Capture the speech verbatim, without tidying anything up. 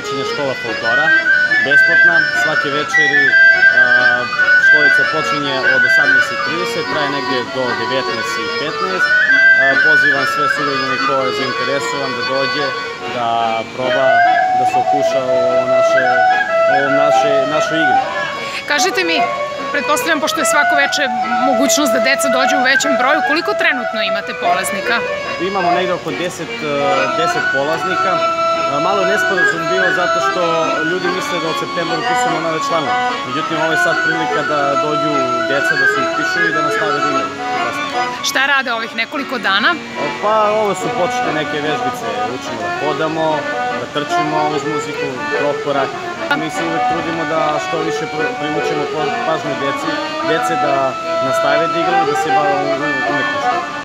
trčanje škola folklora, besplatna, svake večeri. Školica počinje od osamnaest i trideset, traje negdje do devetnaest i petnaest. Pozivam sve sugrađane ko je zainteresovan da dođe, da proba, da se okuša u ovom našoj igri. Kažite mi, pretpostavljam, pošto je svako veče mogućnost da deca dođu u većem broju, koliko trenutno imate polaznika? Imamo negde oko deset polaznika. Malo je nesporazum bio zato što ljudi misle da od septembra upisujemo nove članove. Međutim, ovo je sad prilika da dođu deca, da se upišu i da nastave da igraju. Šta rade ovih nekoliko dana? Pa ovo su počete neke vežbice, učimo da hodamo, da trčimo uz muziku, prokorak. Mi se uvek trudimo da što više privučemo pažnju dece, da nastave da igraju, da se bave umetnošću.